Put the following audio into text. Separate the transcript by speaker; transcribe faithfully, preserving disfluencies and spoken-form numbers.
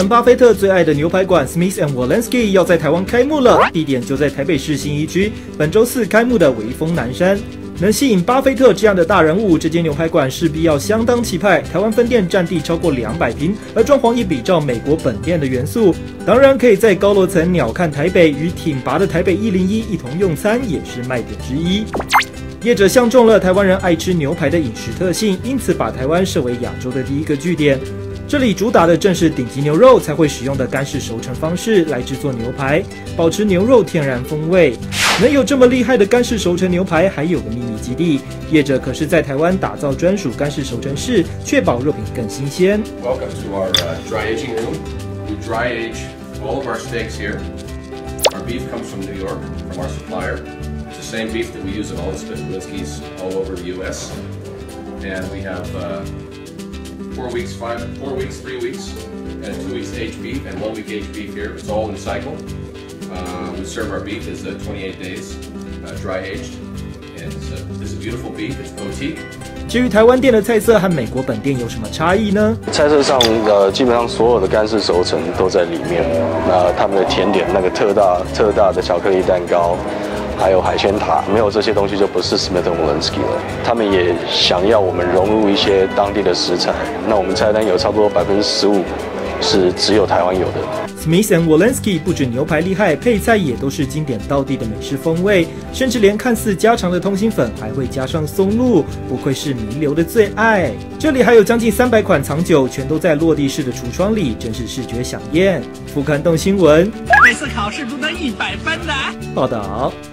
Speaker 1: 人巴菲特最爱的牛排馆 Smith and Wollensky 要在台湾开幕了，地点就在台北市信义区，本周四开幕的微风南山。能吸引巴菲特这样的大人物，这间牛排馆势必要相当气派。台湾分店占地超过两百平，而装潢也比照美国本店的元素。当然，可以在高楼层鸟瞰台北，与挺拔的台北一零一一同用餐，也是卖点之一。业者相中了台湾人爱吃牛排的饮食特性，因此把台湾设为亚洲的第一个据点。这里主打的正是顶级牛肉才会使用的干式熟成方式来制作牛排，保持牛肉天然风味。能有这么厉害的干式熟成牛排，还有个秘密基地，业者可是在台湾打造专属干式熟成室，确保肉品更新鲜。
Speaker 2: Welcome to our uh, dry aging room. We dry age all of our steaks here. Our beef comes from New York, from our supplier. It's the same beef that we use at all the Smith and Wollensky's all over the U S. And we have uh, four weeks, five, four weeks, three weeks, and two weeks aged beef, and one week aged beef here. It's all in cycle. Uh, we serve our beef as uh, twenty-eight days, uh, dry aged, and it's a, it's a beautiful beef. It's boutique.
Speaker 1: 至于台湾店的菜色和美国本店有什么差异呢？
Speaker 3: 菜色上，呃，基本上所有的干式熟成都在里面。那他们的甜点，那个特大特大的巧克力蛋糕，还有海鲜塔，没有这些东西就不是 Smith and Wollensky 了。他们也想要我们融入一些当地的食材。那我们菜单有差不多百分之十五是只有台湾有的。
Speaker 1: Smith and Wollensky 不止牛排厉害，配菜也都是经典道地的美式风味，甚至连看似家常的通心粉还会加上松露，不愧是弥留的最爱。这里还有将近三百款藏酒，全都在落地式的橱窗里，真是视觉享宴。富刊动新闻，
Speaker 4: 每次考试都能一百分的。
Speaker 1: 报道。